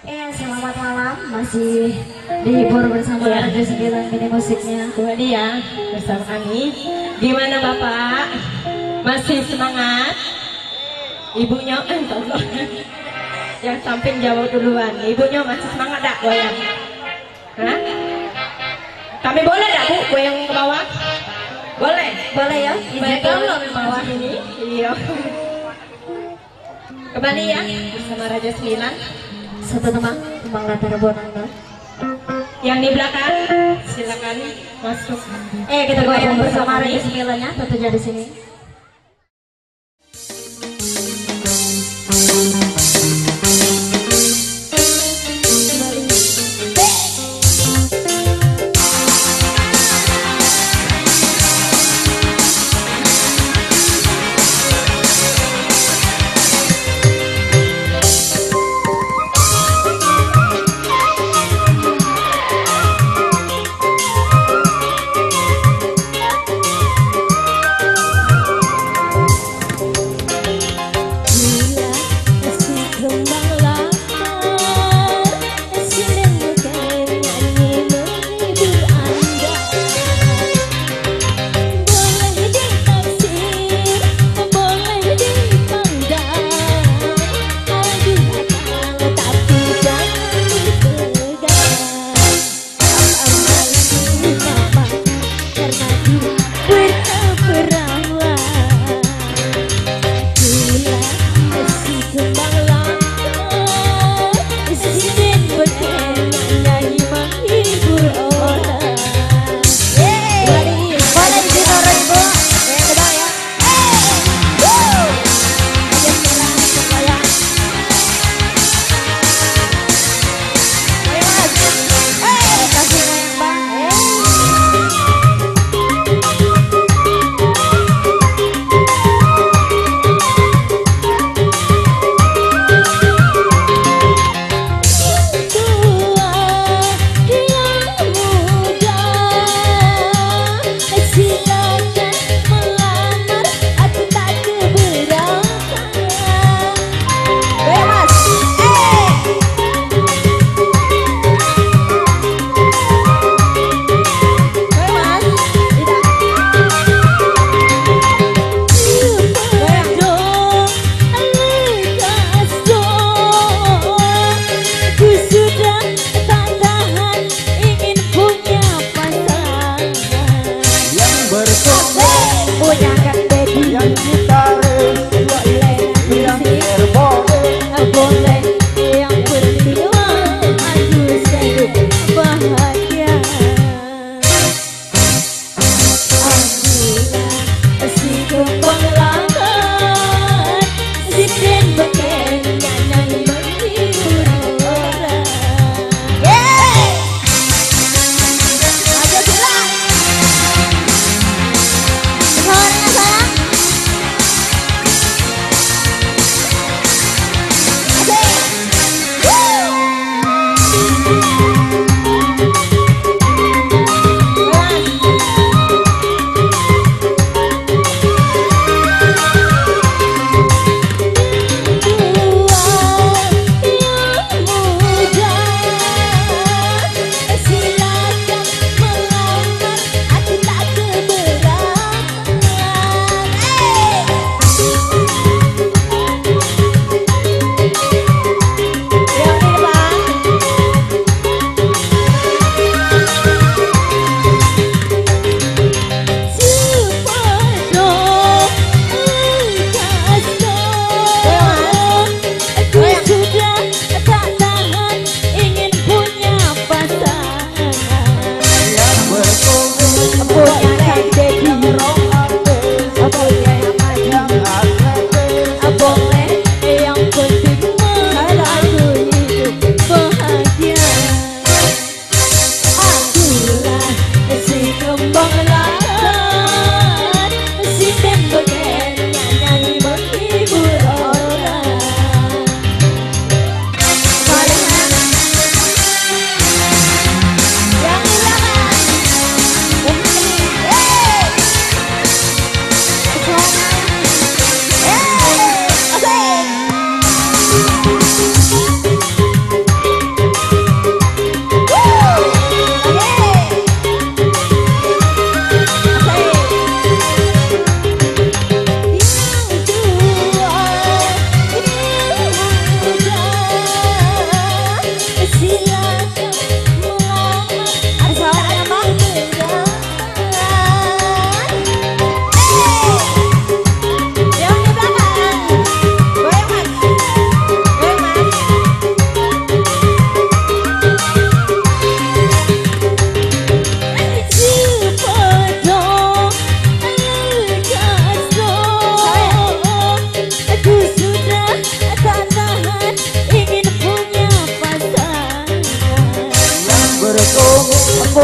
Selamat malam, masih dihibur bersama Radio 9 Mini Musiknya. Dua dia bersama kami. Gimana Bapak? Masih semangat? Ibunya, tolong. Yang samping jawab duluan. Ibunya masih semangat tak goyang? Hah? Kami boleh tak Bu goyang ke bawah? Boleh? Boleh ya? Izinkan loh di bawah ini. Iya. Kembali ya bersama Raja 9. Satu tembang latar bonanga. Yang di belakang silakan masuk. Kita goyang bersama Radio 9-nya, tentunya di sini.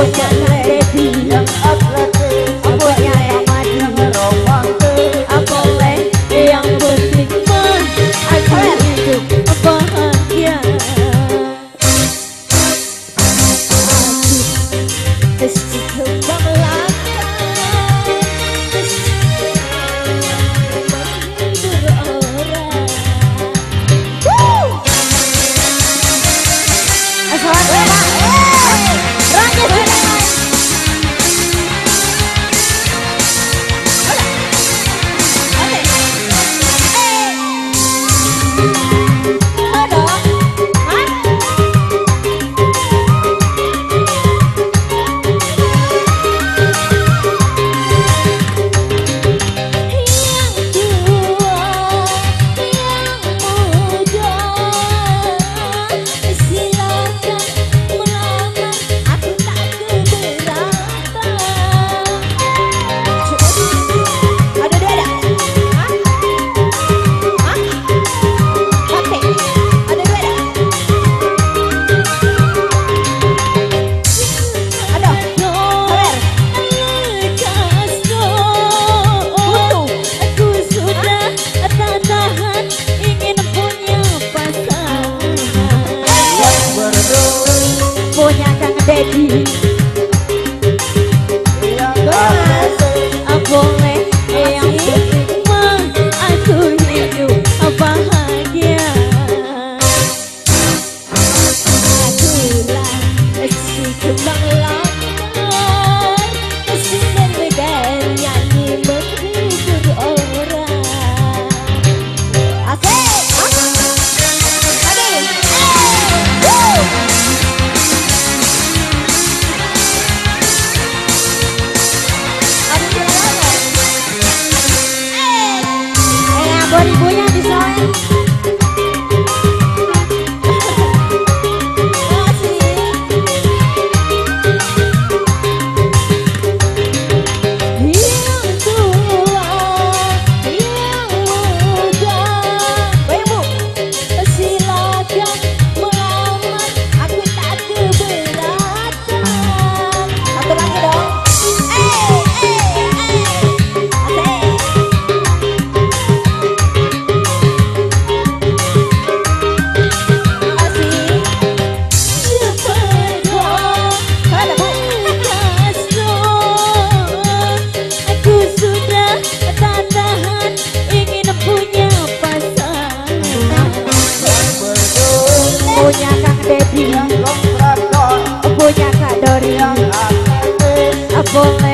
punya Lady yang atletis, punya Ramadi yang romantis, boleh yang penting mah aku hidup bahagia. Meski kembang langka, menghibur orang. Punya Kang Dedi yang atletis, boleh yang penting mah aku hidup bahagia. Akulah si kembang langka, si dan nyanyi menghibur orang. Asik. Buat ibunya disoen. Yang tua, yang muda, ibu silakan melamar, aku tak keberatan. Satu lagi dong. Punya Kang Dedi, yang long traktor, punya Kak Dori, yang atletis, boleh